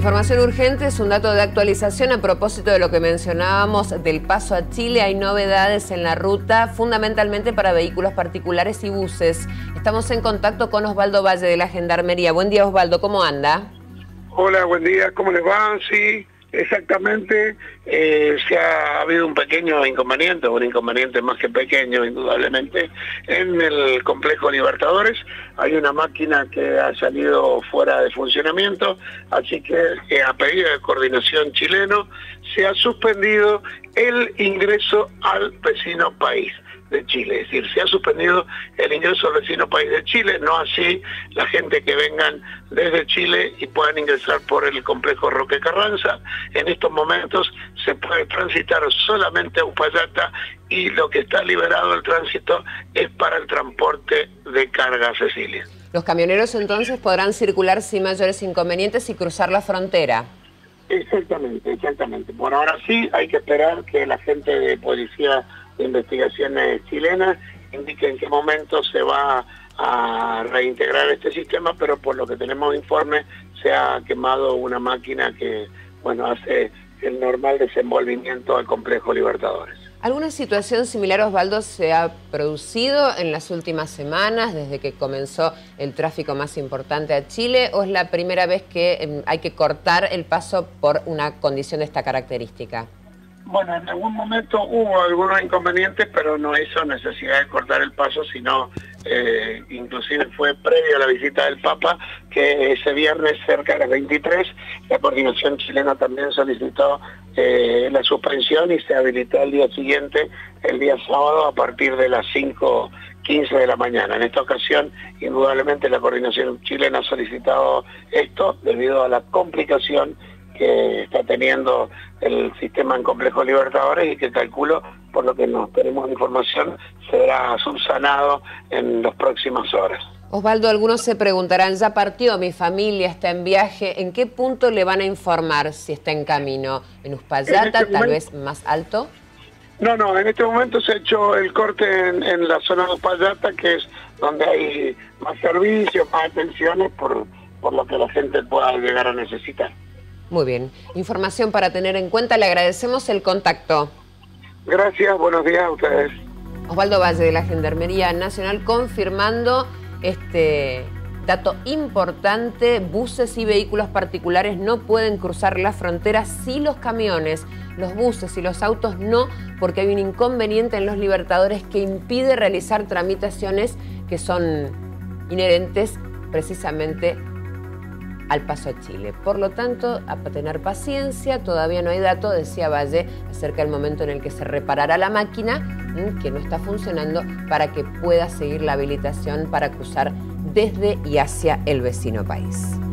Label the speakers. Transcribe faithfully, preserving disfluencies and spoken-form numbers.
Speaker 1: información urgente es un dato de actualización a propósito de lo que mencionábamos del paso a Chile. Hay novedades en la ruta, fundamentalmente para vehículos particulares y buses. Estamos en contacto con Osvaldo Valle de la Gendarmería. Buen día, Osvaldo, ¿cómo anda?
Speaker 2: Hola, buen día, ¿cómo les va? Sí, exactamente, eh, se ha habido un pequeño inconveniente, un inconveniente más que pequeño, indudablemente, en el complejo Libertadores. Hay una máquina que ha salido fuera de funcionamiento, así que eh, a pedido de Coordinación Chileno se ha suspendido el ingreso al vecino país de Chile, es decir, se ha suspendido el ingreso al vecino país de Chile, no así la gente que vengan desde Chile y puedan ingresar por el complejo Roque Carranza. En estos momentos se puede transitar solamente a Uspallata y lo que está liberado el tránsito es para el transporte de carga, Cecilia.
Speaker 1: Los camioneros entonces podrán circular sin mayores inconvenientes y cruzar la frontera.
Speaker 2: Exactamente, exactamente. Por ahora sí, hay que esperar que la gente de policía de investigaciones chilenas indique en qué momento se va a reintegrar este sistema, pero por lo que tenemos informe se ha quemado una máquina que, bueno, hace el normal desenvolvimiento al complejo Libertadores.
Speaker 1: ¿Alguna situación similar, Osvaldo, se ha producido en las últimas semanas, desde que comenzó el tráfico más importante a Chile, o es la primera vez que eh, hay que cortar el paso por una condición de esta característica?
Speaker 2: Bueno, en algún momento hubo algunos inconvenientes, pero no hizo necesidad de cortar el paso, sino eh, inclusive fue previo a la visita del Papa, que ese viernes cerca de las veintitrés, la Coordinación Chilena también solicitó eh, la suspensión y se habilitó el día siguiente, el día sábado, a partir de las cinco quince de la mañana. En esta ocasión, indudablemente, la Coordinación Chilena ha solicitado esto debido a la complicación que está teniendo el sistema en complejo Libertadores y que calculo, por lo que nos tenemos información, será subsanado en las próximas horas.
Speaker 1: Osvaldo, algunos se preguntarán, ya partió, mi familia está en viaje, ¿en qué punto le van a informar si está en camino? ¿En Uspallata,
Speaker 2: en este
Speaker 1: tal
Speaker 2: momento,
Speaker 1: vez más alto?
Speaker 2: No, no, en este momento se ha hecho el corte en, en la zona de Uspallata, que es donde hay más servicios, más atenciones, por, por lo que la gente pueda llegar a necesitar.
Speaker 1: Muy bien. Información para tener en cuenta. Le agradecemos el contacto.
Speaker 2: Gracias, buenos días a ustedes.
Speaker 1: Osvaldo Valle de la Gendarmería Nacional confirmando este dato importante. Buses y vehículos particulares no pueden cruzar la frontera, sí los camiones, los buses y los autos no, porque hay un inconveniente en los Libertadores que impide realizar tramitaciones que son inherentes precisamente al paso a Chile. Por lo tanto, a tener paciencia, todavía no hay dato, decía Valle, acerca del momento en el que se reparará la máquina, que no está funcionando, para que pueda seguir la habilitación para cruzar desde y hacia el vecino país.